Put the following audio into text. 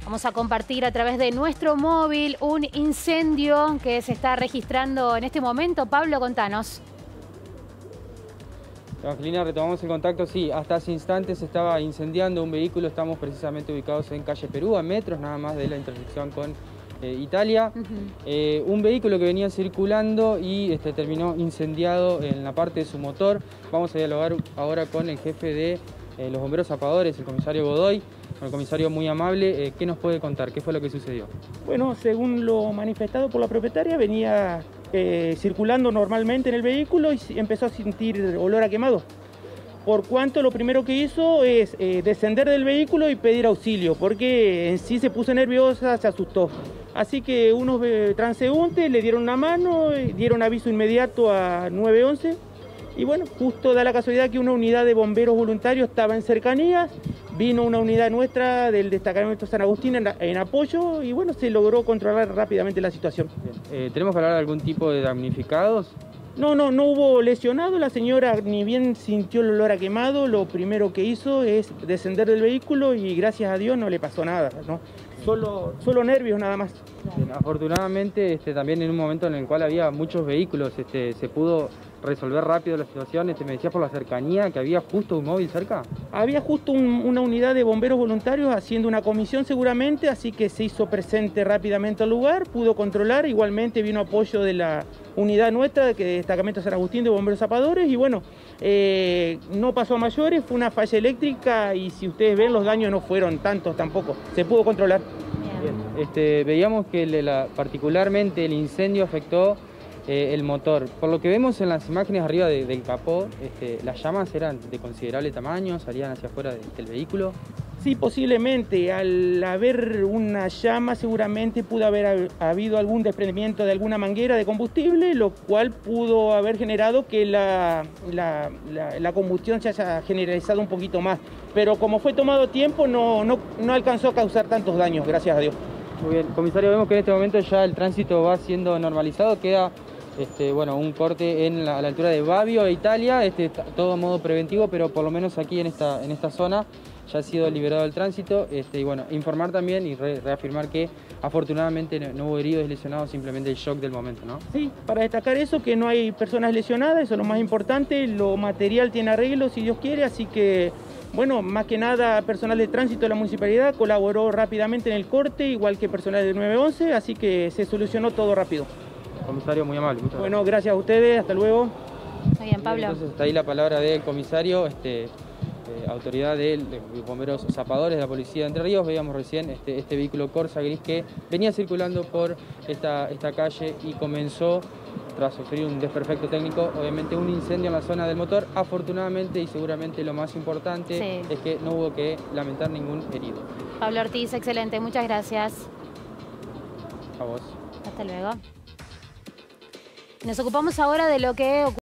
Vamos a compartir a través de nuestro móvil un incendio que se está registrando en este momento. Pablo, contanos. Evangelina, retomamos el contacto. Sí, hasta hace instantes se estaba incendiando un vehículo. Estamos precisamente ubicados en calle Perú, a metros nada más de la intersección con Italia. Un vehículo que venía circulando y terminó incendiado en la parte de su motor. Vamos a dialogar ahora con el jefe de los bomberos zapadores, el comisario Godoy. El comisario muy amable, ¿qué nos puede contar? ¿Qué fue lo que sucedió? Bueno, según lo manifestado por la propietaria, venía circulando normalmente en el vehículo y empezó a sentir olor a quemado. Por cuanto lo primero que hizo es descender del vehículo y pedir auxilio, porque en sí se puso nerviosa, se asustó. Así que unos transeúntes le dieron una mano, dieron aviso inmediato a 911. Y bueno, justo da la casualidad que una unidad de bomberos voluntarios estaba en cercanías, vino una unidad nuestra del destacamento San Agustín en apoyo y bueno, se logró controlar rápidamente la situación. ¿Tenemos que hablar de algún tipo de damnificados? No hubo lesionado, la señora ni bien sintió el olor a quemado, lo primero que hizo es descender del vehículo y gracias a Dios no le pasó nada, ¿no? Solo nervios nada más. Bien, afortunadamente también en un momento en el cual había muchos vehículos, se pudo resolver rápido la situación. Me decías por la cercanía que había justo un móvil cerca. Había justo una unidad de bomberos voluntarios haciendo una comisión seguramente, así que se hizo presente rápidamente al lugar, pudo controlar, igualmente vino apoyo de la unidad nuestra, que destacamento San Agustín de bomberos zapadores, y bueno, no pasó a mayores, fue una falla eléctrica y si ustedes ven los daños no fueron tantos tampoco, se pudo controlar. Bien. Veíamos que particularmente el incendio afectó el motor. Por lo que vemos en las imágenes arriba del capó, las llamas eran de considerable tamaño, salían hacia afuera del vehículo. Sí, posiblemente. Al haber una llama seguramente pudo haber habido algún desprendimiento de alguna manguera de combustible, lo cual pudo haber generado que la combustión se haya generalizado un poquito más. Pero como fue tomado tiempo, no alcanzó a causar tantos daños, gracias a Dios. Muy bien, comisario, vemos que en este momento ya el tránsito va siendo normalizado, queda un corte a la altura de Babio e Italia, todo a modo preventivo, pero por lo menos aquí en esta zona ya ha sido liberado el tránsito. Informar también y reafirmar que afortunadamente no hubo heridos y lesionados, simplemente el shock del momento, ¿no? Sí, para destacar eso, que no hay personas lesionadas, eso es lo más importante, lo material tiene arreglo si Dios quiere, así que bueno, más que nada personal de tránsito de la municipalidad colaboró rápidamente en el corte, igual que personal del 911, así que se solucionó todo rápido. Comisario, muy amable. Bueno, gracias a ustedes, hasta luego. Muy bien, Pablo. Entonces está ahí la palabra del comisario, autoridad de bomberos zapadores de la policía de Entre Ríos. Veíamos recién este vehículo Corsa gris que venía circulando por esta calle y comenzó, tras sufrir un desperfecto técnico, obviamente un incendio en la zona del motor. Afortunadamente y seguramente lo más importante es que no hubo que lamentar ningún herido. Pablo Ortiz, excelente, muchas gracias. A vos. Hasta luego. Nos ocupamos ahora de lo que ocurre.